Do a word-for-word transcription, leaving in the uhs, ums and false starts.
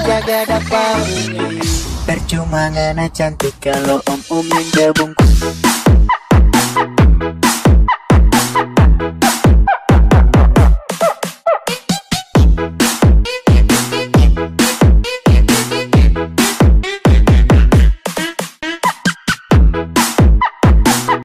jaga dapat. Percuma ngana cantik kalau om-om yang jabungku.